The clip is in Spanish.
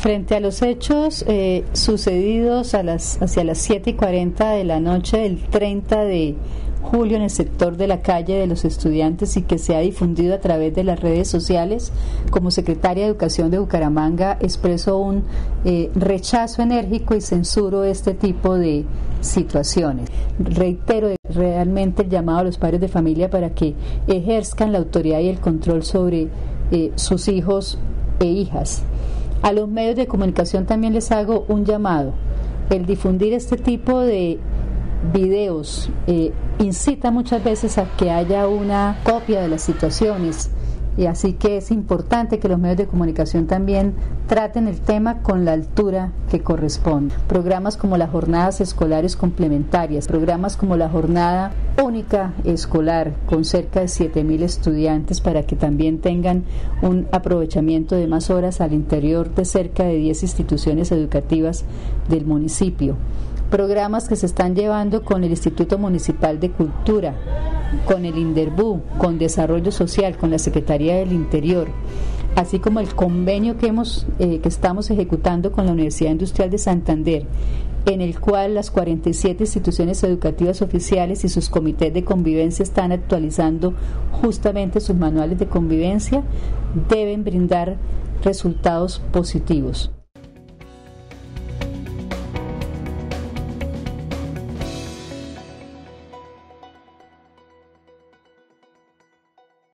Frente a los hechos sucedidos hacia las 7:40 de la noche del 30 de julio en el sector de la calle de los Estudiantes y que se ha difundido a través de las redes sociales, como secretaria de Educación de Bucaramanga expreso un rechazo enérgico y censuro este tipo de situaciones. Reitero realmente el llamado a los padres de familia para que ejerzcan la autoridad y el control sobre sus hijos e hijas. A los medios de comunicación también les hago un llamado. El difundir este tipo de videos incita muchas veces a que haya una copia de las situaciones, y así que es importante que los medios de comunicación también traten el tema con la altura que corresponde. Programas como las jornadas escolares complementarias, programas como la jornada única escolar con cerca de 7.000 estudiantes para que también tengan un aprovechamiento de más horas al interior de cerca de 10 instituciones educativas del municipio. Programas que se están llevando con el Instituto Municipal de Cultura, con el INDERBU, con Desarrollo Social, con la Secretaría del Interior, así como el convenio que estamos ejecutando con la Universidad Industrial de Santander, en el cual las 47 instituciones educativas oficiales y sus comités de convivencia están actualizando justamente sus manuales de convivencia, deben brindar resultados positivos.